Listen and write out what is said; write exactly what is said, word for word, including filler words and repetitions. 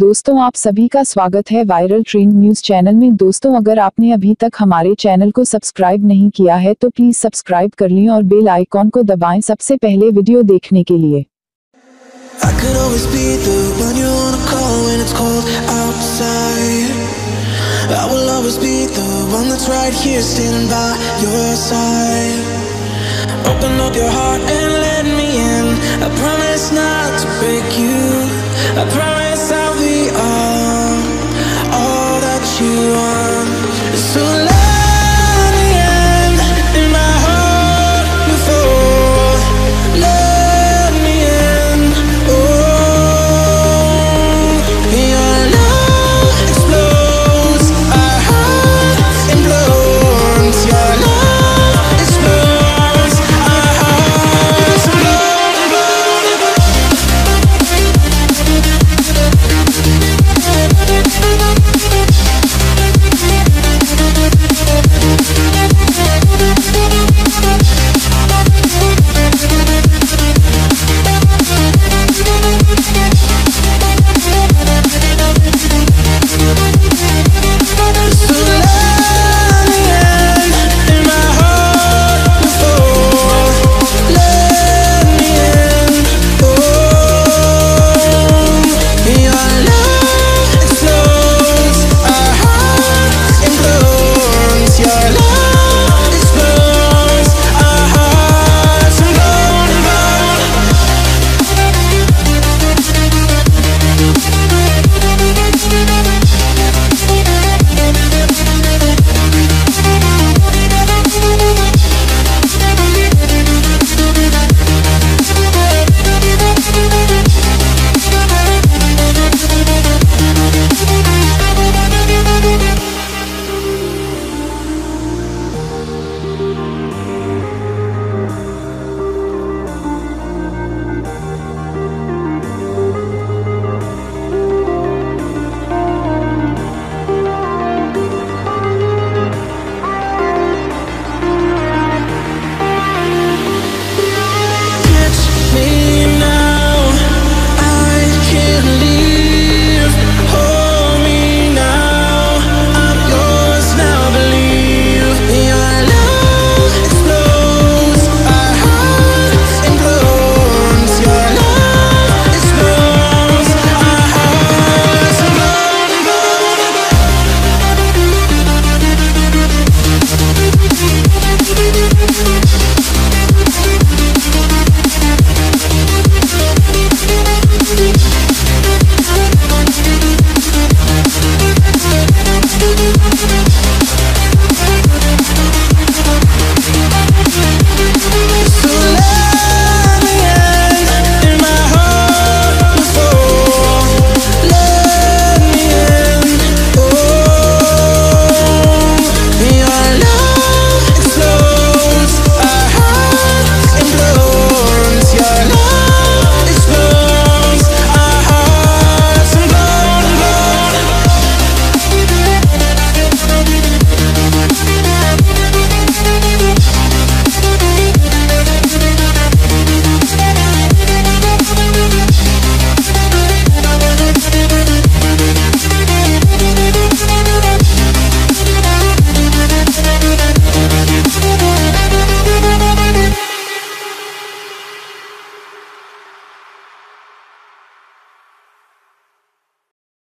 दोस्तों, आप सभी का स्वागत है वायरल ट्रेंड न्यूज चैनल में। दोस्तों, अगर आपने अभी तक हमारे चैनल को सब्सक्राइब नहीं किया है तो प्लीज सब्सक्राइब कर लें और बेल आइकॉन को दबाएं सबसे पहले वीडियो देखने के लिए। I could always be the one you wanna call when it's cold outside. I will always be the one that's right here standing by your side. Open up your heart and let me in. I promise not to break you. I promise I